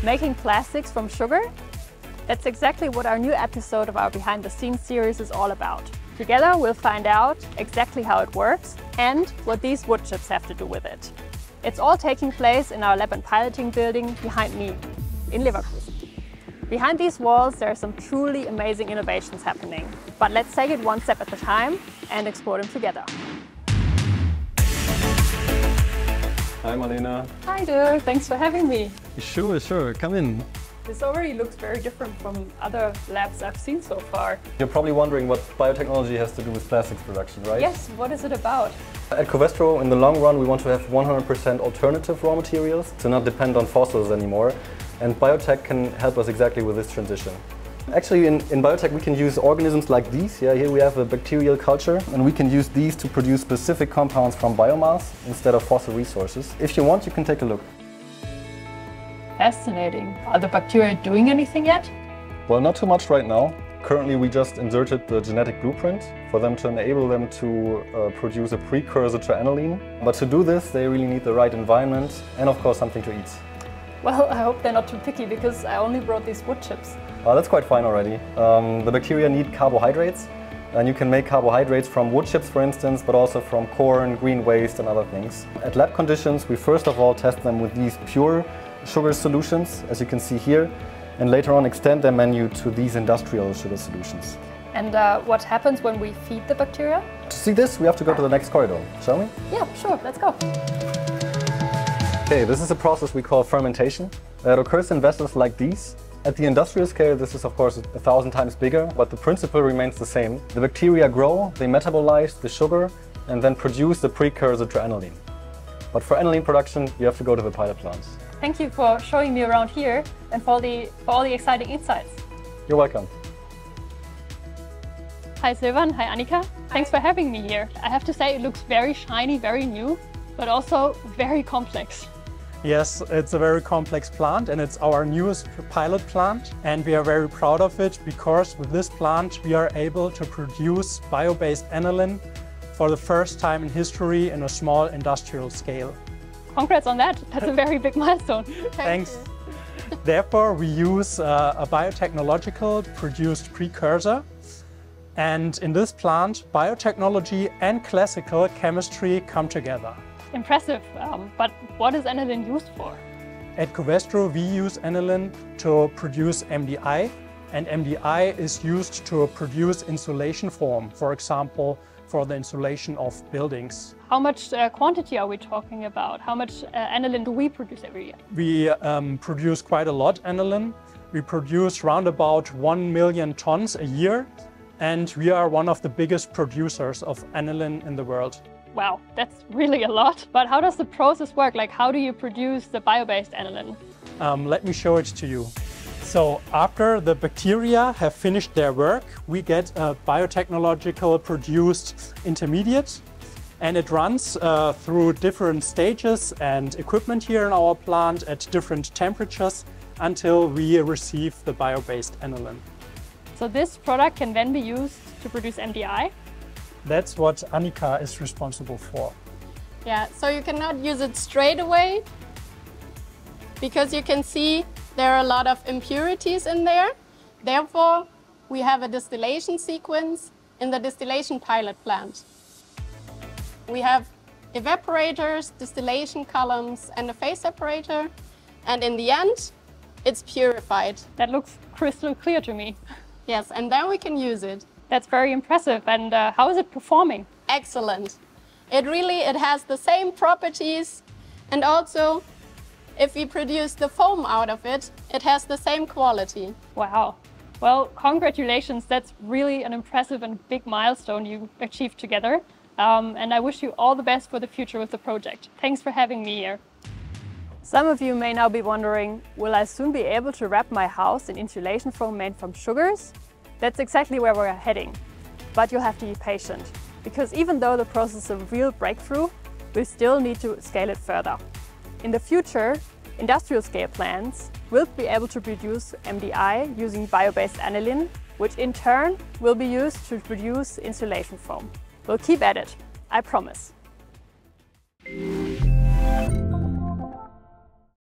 Making plastics from sugar? That's exactly what our new episode of our Behind the Scenes series is all about. Together we'll find out exactly how it works and what these wood chips have to do with it. It's all taking place in our lab and piloting building behind me, in Leverkusen. Behind these walls there are some truly amazing innovations happening. But let's take it one step at a time and explore them together. Hi Marlene. Hi Dirk, thanks for having me. Sure, come in. This already looks very different from other labs I've seen so far. You're probably wondering what biotechnology has to do with plastics production, right? Yes, what is it about? At Covestro, in the long run, we want to have 100% alternative raw materials to not depend on fossils anymore. And biotech can help us exactly with this transition. Actually, in biotech, we can use organisms like these. Here we have a bacterial culture, and we can use these to produce specific compounds from biomass instead of fossil resources. If you want, you can take a look. Fascinating. Are the bacteria doing anything yet? Well, not too much right now. Currently, we just inserted the genetic blueprint for them to enable them to produce a precursor to aniline. But to do this, they really need the right environment and, of course, something to eat. Well, I hope they're not too picky because I only brought these wood chips. That's quite fine already. The bacteria need carbohydrates, and you can make carbohydrates from wood chips, for instance, but also from corn, green waste and other things. At lab conditions, we first of all test them with these pure sugar solutions, as you can see here, and later on extend their menu to these industrial sugar solutions. And what happens when we feed the bacteria? To see this, we have to go to the next corridor, shall we? Yeah, sure, let's go. Okay, this is a process we call fermentation. It occurs in vessels like these. At the industrial scale, this is of course 1,000 times bigger, but the principle remains the same. The bacteria grow, they metabolize the sugar, and then produce the precursor to aniline. But for aniline production, you have to go to the pilot plants. Thank you for showing me around here and for all the exciting insights. You're welcome. Hi Silvan, hi Annika. Thanks for having me here. I have to say it looks very shiny, very new, but also very complex. Yes, it's a very complex plant and it's our newest pilot plant, and we are very proud of it because with this plant we are able to produce bio-based aniline for the first time in history in a small industrial scale. Congrats on that, that's a very big milestone. Thanks. Therefore we use a biotechnological produced precursor, and in this plant biotechnology and classical chemistry come together. Impressive, but what is aniline used for? At Covestro we use aniline to produce MDI, and MDI is used to produce insulation foam, for example for the insulation of buildings. How much quantity are we talking about? How much aniline do we produce every year? We produce quite a lot aniline. We produce around about 1 million tons a year, and we are one of the biggest producers of aniline in the world. Wow, that's really a lot. But how does the process work? Like, how do you produce the bio-based aniline? Let me show it to you. So after the bacteria have finished their work, we get a biotechnological produced intermediate, and it runs through different stages and equipment here in our plant at different temperatures until we receive the bio-based aniline. So this product can then be used to produce MDI? That's what Annika is responsible for. Yeah, so you cannot use it straight away because you can see there are a lot of impurities in there. Therefore, we have a distillation sequence in the distillation pilot plant. We have evaporators, distillation columns, and a phase separator. And in the end, it's purified. That looks crystal clear to me. Yes, and then we can use it. That's very impressive. And how is it performing? Excellent. It has the same properties, and also if we produce the foam out of it, it has the same quality. Wow. Well, congratulations. That's really an impressive and big milestone you achieved together. And I wish you all the best for the future with the project. Thanks for having me here. Some of you may now be wondering, will I soon be able to wrap my house in insulation foam made from sugars? That's exactly where we're heading. But you'll have to be patient, because even though the process is a real breakthrough, we still need to scale it further. In the future, industrial scale plants will be able to produce MDI using bio-based aniline, which in turn will be used to produce insulation foam. We'll keep at it, I promise.